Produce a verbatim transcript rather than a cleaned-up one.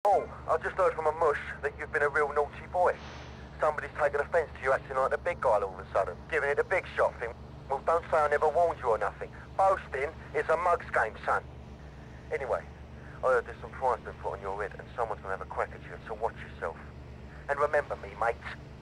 Oh, I just heard from a mush that you've been a real naughty boy. Somebody's taken offence to you acting like the big guy all of a sudden, giving it a big shot thing. Well, don't say I never warned you or nothing. Boasting is a mug's game, son. Anyway, I heard there's some prize been put on your head and someone's gonna have a crack at you, so watch yourself. And remember me, mate.